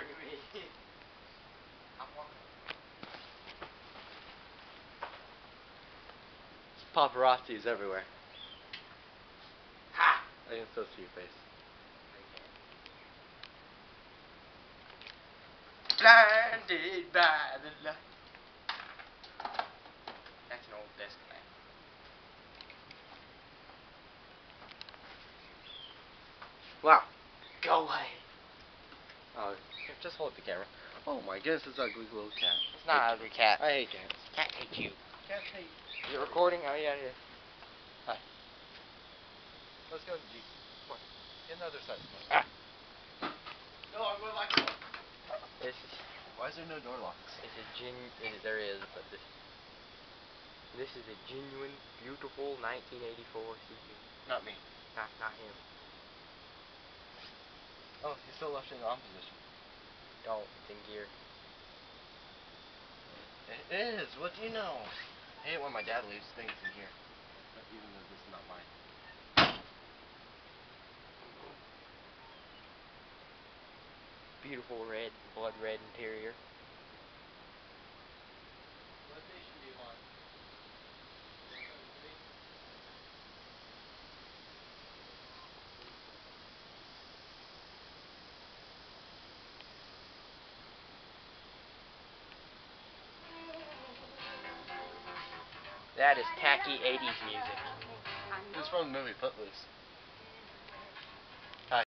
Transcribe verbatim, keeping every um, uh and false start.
talking to me. I'm walking. Paparazzi is everywhere. Ha! I can still see your face. Blinded by the light. That's an old desk lamp. Wow. Go away. Oh, just hold the camera. Oh my goodness, this ugly little cat. It's not an ugly cat. I hate cats. Cat hates you. Cats hate. Is it recording? Oh yeah, it is. Hi. Let's go to the Jeep. Come on. Get another side. Ah. No, I'm going like that. This is. Why is there no door locks? It's a gen. It, there is, but this. This is a genuine, beautiful nineteen eighty-four C J. Not me. Not, not him. Oh, he's still left in the on position. Don't. It's in gear. It is. What do you know? I hate when my dad leaves things in here. But even though this is not mine. Beautiful red, blood red interior. What station do you want? That is tacky eighties music. It's from the movie Footloose.